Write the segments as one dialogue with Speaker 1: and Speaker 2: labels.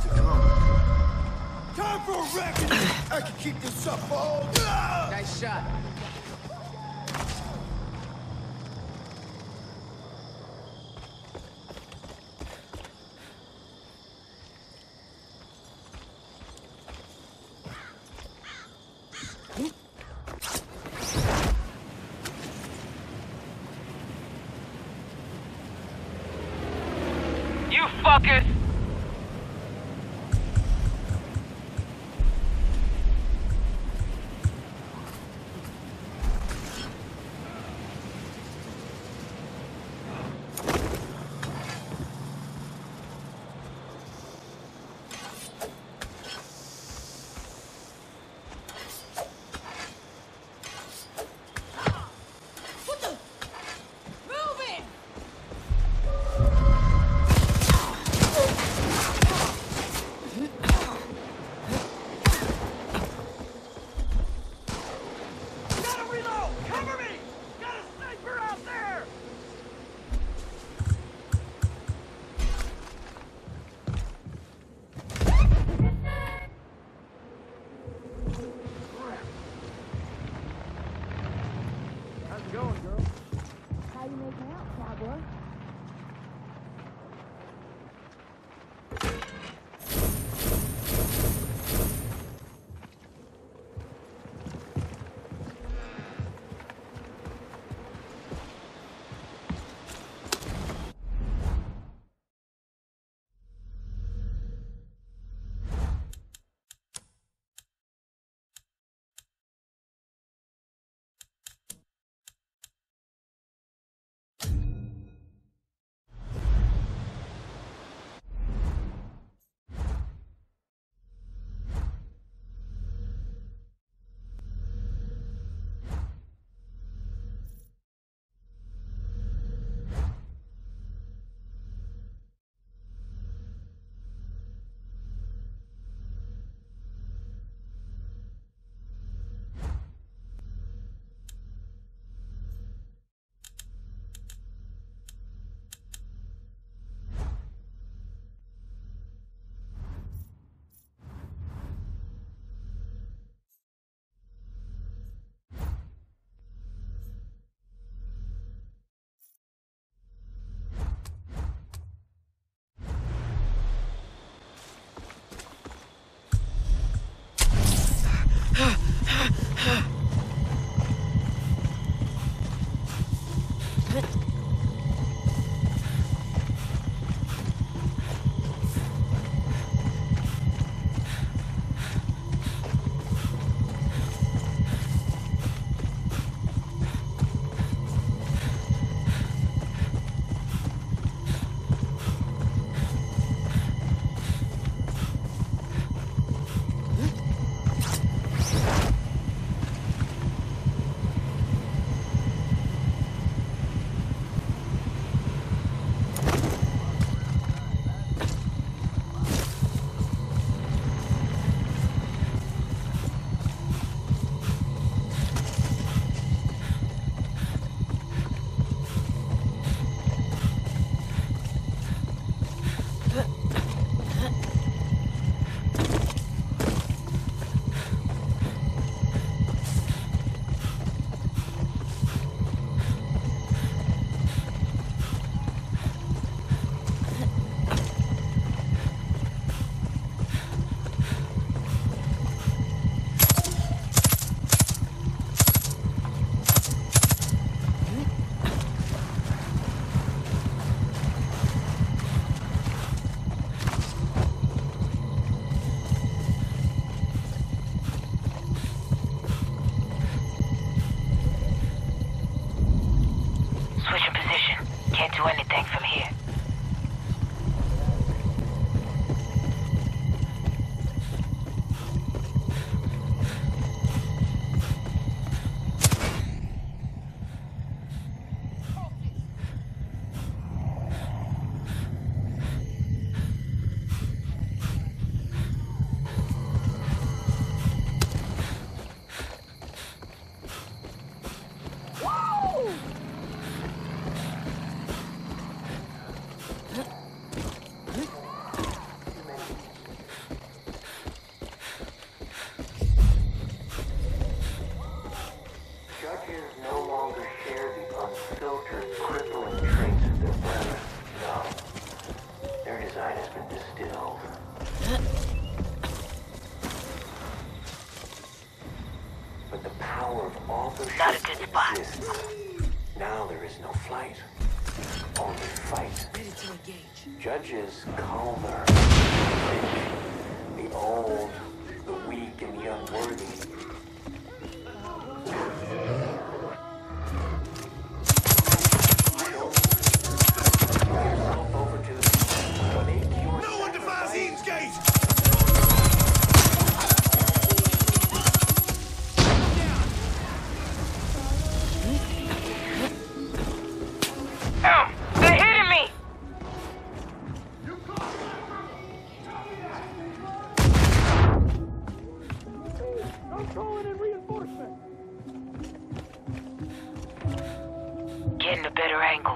Speaker 1: to come. Time for a reckoning! I can keep this up all...
Speaker 2: Nice shot.
Speaker 3: You fuckers!
Speaker 2: exists. Now there is no flight, only fight.
Speaker 3: Ready to engage.
Speaker 2: Judges call her the old, the weak, and the unworthy. Yourself over to make your
Speaker 1: No one defies Eden's Gate!
Speaker 3: They're hitting me!
Speaker 1: I'm calling in reinforcement!
Speaker 3: Getting a better angle.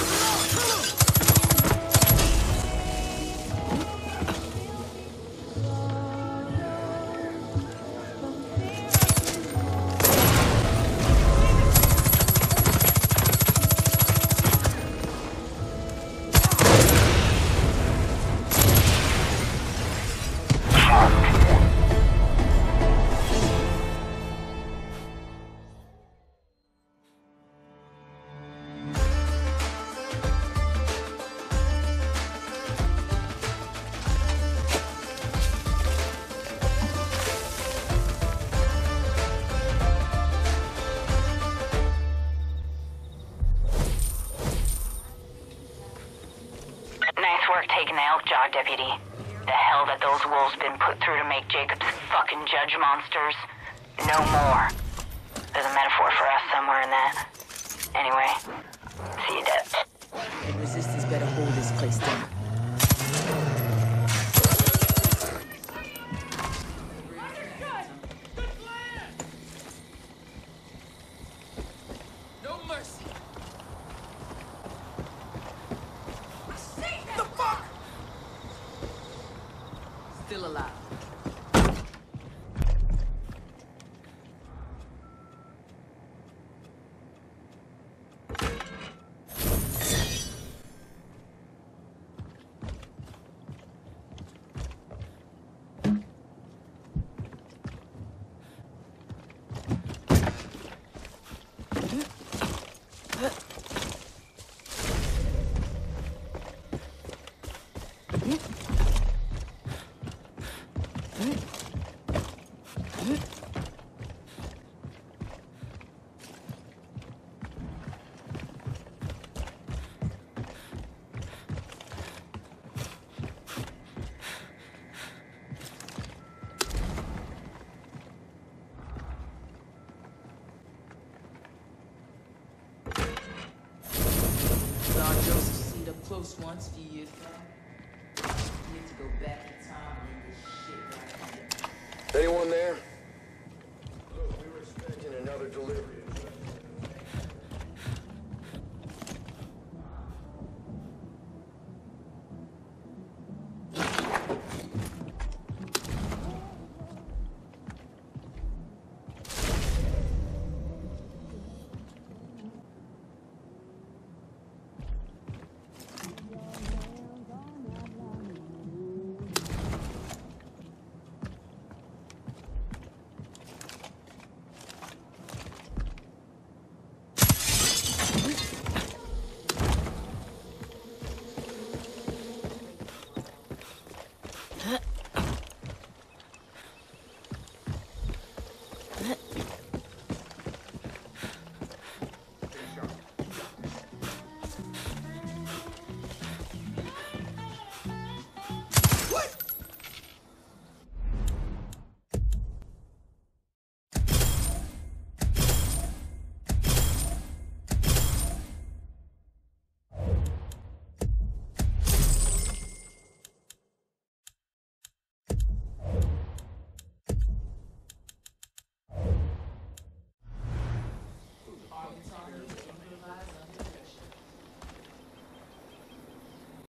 Speaker 3: Nice work taking the Elkjaw, deputy. The hell that those wolves been put through to make Jacobs fucking judge monsters. No more. There's a metaphor for us somewhere in that. Anyway, see you, Dep.
Speaker 4: The resistance better hold this place down.
Speaker 3: No mercy.
Speaker 1: The fuck?
Speaker 4: Still alive.
Speaker 5: Saw Joseph Seed up close once a few years back. Need to go back in time and end this shit right here.
Speaker 2: Anyone there?